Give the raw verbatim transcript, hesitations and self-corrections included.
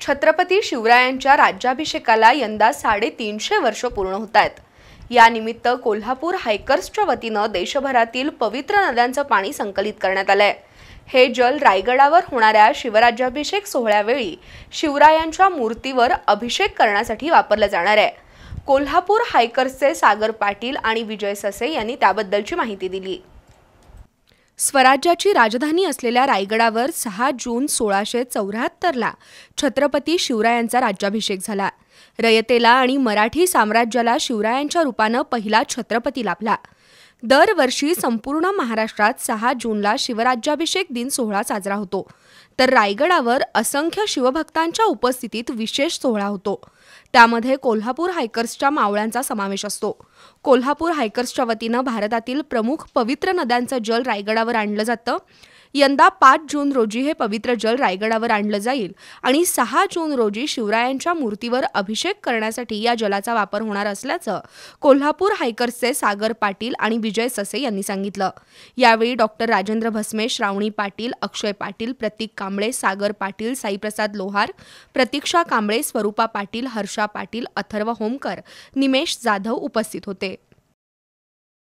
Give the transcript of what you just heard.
छत्रपती शिवरायांच्या राज्याभिषेकाला यंदा साडेतीनशे वर्ष पूर्ण होत आहेत। या निमित्त कोल्हापूर हायकर्सच्या वतीनं देशभरातील पवित्र नद्यांचं पाणी संकलित करण्यात आलंय। हे जल रायगडावर होणाऱ्या शिवराज्याभिषेक सोहळ्यावेळी शिवरायांच्या मूर्तीवर अभिषेक करण्यासाठी वापरलं जाणार आहे। कोल्हापूर हायकर्सचे सागर पाटील आणि विजय ससे यांनी त्याबद्दलची माहिती दिली। स्वराज्याची राजधानी असलेल्या रायगडावर सहा जून सोळाशे चौऱ्याहत्तर ला छत्रपती शिवरायांचा राज्याभिषेक झाला। रयतेला आणि मराठी साम्राज्याला शिवरायांच्या रूपानं पहिला छत्रपती लाभला। दरवर्षी संपूर्ण महाराष्ट्रात सहा जूनला शिवराज्याभिषेक दिन सोहळा साजरा होतो, तर रायगडावर असंख्य शिवभक्तांच्या उपस्थितीत विशेष सोहळा होतो। त्यामध्ये कोल्हापूर हायकर्सच्या मावळ्यांचा समावेश असतो। कोल्हापूर हायकर्सच्या वतीनं भारतातील प्रमुख पवित्र नद्यांचं जल रायगडावर आणलं जातं। यंदा पाच जून रोजी हे पवित्र जल रायगडावर आणलं जाईल आणि सहा जून रोजी शिवरायांच्या मूर्तीवर अभिषेक करण्यासाठी या जलाचा वापर होणार असल्याचं कोल्हापूर हायकर्सचे सागर पाटील आणि विजय ससे यांनी सांगितलं। यावेळी डॉक्टर राजेंद्र भस्मे, श्रावणी पाटील, अक्षय पाटील, प्रतीक कांबळे, सागर पाटील, साईप्रसाद लोहार, प्रतीक्षा कांबळे, स्वरूपा पाटील, हर्षा पाटील, अथर्व होमकर, निमेश जाधव उपस्थित होते।